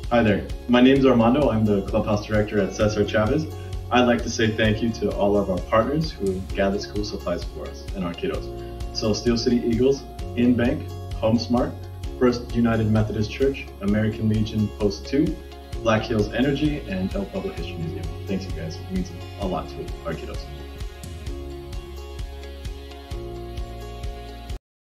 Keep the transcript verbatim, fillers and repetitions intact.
Hi there, my name's Armando. I'm the clubhouse director at Cesar Chavez. I'd like to say thank you to all of our partners who gather school supplies for us and our kiddos. So Steel City Eagles, InBank, HomeSmart, First United Methodist Church, American Legion Post two, Black Hills Energy, and El Pueblo History Museum. Thanks you guys, it means a lot to our kiddos.